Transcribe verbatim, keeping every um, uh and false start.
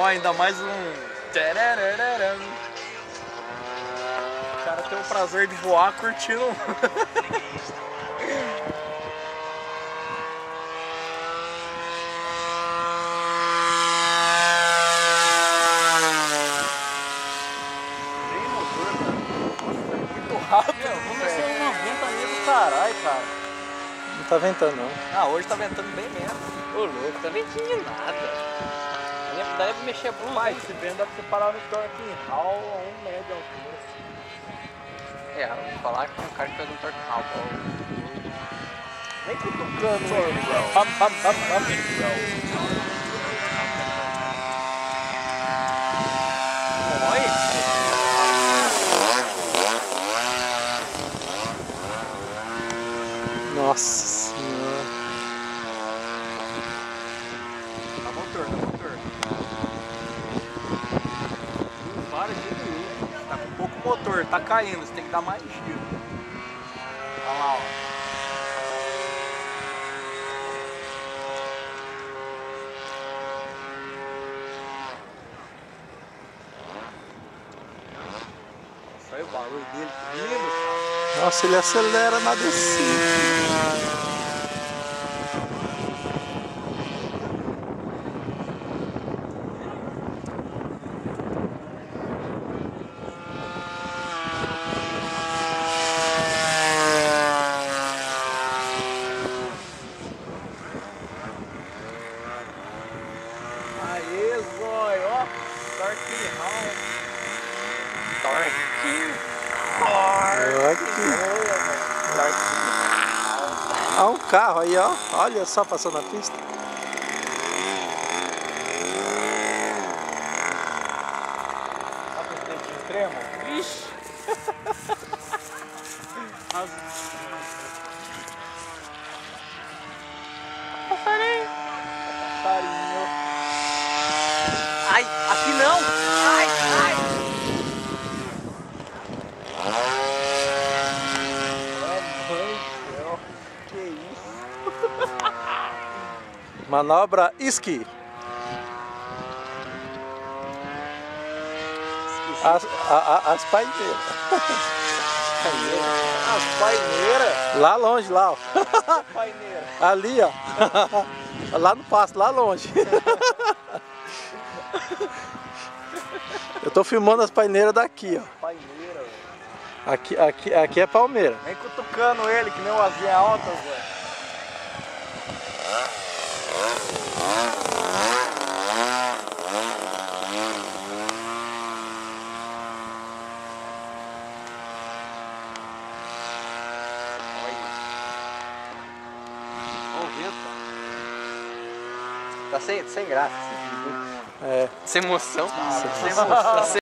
Ó, ainda mais um... O cara tem o prazer de voar curtindo. Rápido, meu, vamos ser uma ventania do caralho, cara. Não tá ventando, não. Ah, hoje tá ventando bem menos. Ô, louco, tá ventinho nada. Daí pra mexer a bunda. Pai, se vendo dá pra você parar no torque em hall a um médio de altura. É, eu vou falar que tem um cara que faz um torque hall. Vem cutucando ele. Bam, bam, bam, bam. Olha. Nossa senhora. Tá motor, tá motor. Não para de ir. Tá com pouco motor, tá caindo, você tem que dar mais giro. Olha lá, ó. Nossa, olha o barulho dele, que lindo, cara. Nossa, ele acelera na descida. Aê, zóio, ó. Torque hall. Torque. Aqui. Olha um carro aí, ó. Olha só, passando na pista. Olha os dedinhos tremos. Ixi. As... Passarinho. Passarinho. Ai, aqui não! Ai, ai! Que isso? Manobra esqui. As, a, a, as paineiras. As paineiras? Lá longe, lá, ó. Paineira. Ali, ó. Lá no pasto, lá longe. Eu tô filmando as paineiras daqui, ó. Paineira, velho. Aqui, aqui, aqui é palmeira. Vem cutucando ele, que nem o asinha alta, velho. Tá sem, sem graça. É. Sem emoção. Ah, Sem emoção.